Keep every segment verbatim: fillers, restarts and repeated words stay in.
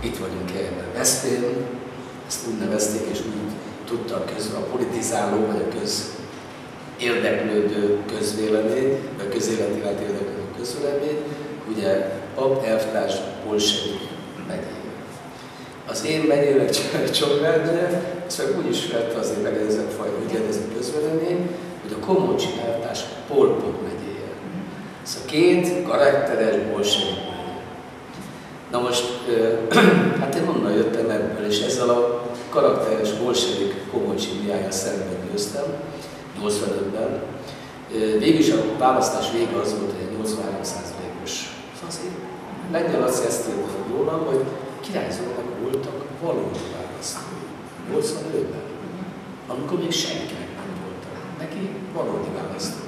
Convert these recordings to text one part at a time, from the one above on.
itt vagyunk helyben Veszprém, ezt úgy nevezték, és úgy tudtak közben a politizáló, vagy a köz érdeklődő közvélemény, vagy a közéleti iránt érdeklődő közvélemény, ugye pap, elvtárs, bolsevik megyéje. Az én megyének Csongrád, ezt meg úgy ismerte azért megegyezett fajta, úgy jelezni közvélemény, hogy a Komolcsi elvtárs Pol Pot megyéje. Ez a két karakteres bolsevik megye. Na most, hát én onnan jöttem ebből, és ezzel a karakteres bolsevik Komolcsi Mihályal szemben győztem, nyolcvanötben. Végülis a választás vége az volt, hogy egy nyolcvanhárom százalékos. Szóval azért Lengyel Laci ezt írta rólam, hogy királyzónak voltak valódi választói. nyolcvanötben, amikor még senkinek nem voltak. Neki valódi választói.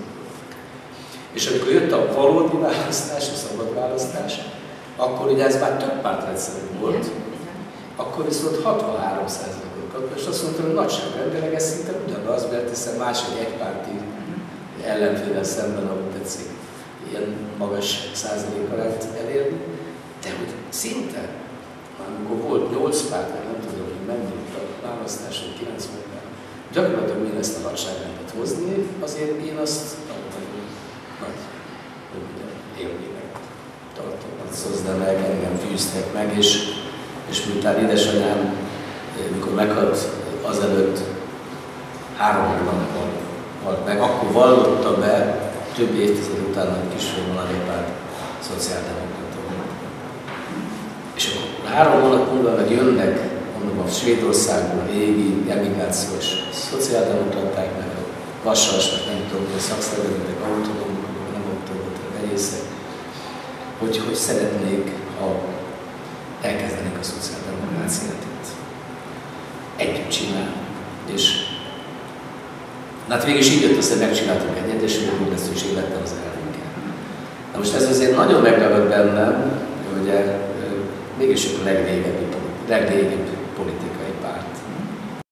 És amikor jött a valódi választás, a szabad választás, akkor ugye ez már több pártrendszerű volt, akkor viszont hatvanhárom százalékot kapott, és azt mondta, hogy nagyságrendileg ez szinte ugyanaz, mert hiszen másik egypárti ellenféllel szemben, ahogy tetszik, ilyen magas százalékkal lehet elérni, de hogy szinte, amikor volt nyolc párt, nem tudom, hogy mennyit a választáson kilencvenben, gyakorlatilag én ezt a nagyságrendet hozni, azért én azt nagyon nagy élménynek tartom. Azt hozzá meg, engem fűztek meg, és, és miután édesanyám, mikor meghalt azelőtt három hónappal halt meg, akkor vallotta be több évtized után a kisfiam a néppárt szociáldemokrata volt. És akkor három hónap múlva meg jönnek, mondom, a Svédországból a régi emigrációs szociáldemokraták, meg a Vasas, meg nem tudom, a szakszervezetek, autonómok, nem autonómok, a vegyészek, hogy, hogy szeretnék, ha elkezdenék a szociáldemokráciát itt együtt csinálni. És hát végülis így jött, aztán megcsináltuk egyet, és úgy lesz, hogy én lettem az elnöke. Na most ez azért nagyon megragad bennem, hogy ugye, mégis a legrégebbi, legrégebbi